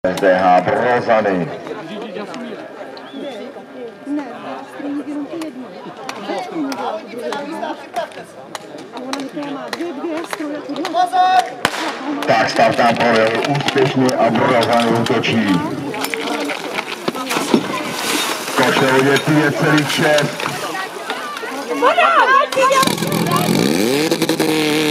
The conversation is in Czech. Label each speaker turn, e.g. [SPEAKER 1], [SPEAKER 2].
[SPEAKER 1] SDH Brozany. Tak stav tam projel úspěšně a Brozany útočí. Košel je 5,6.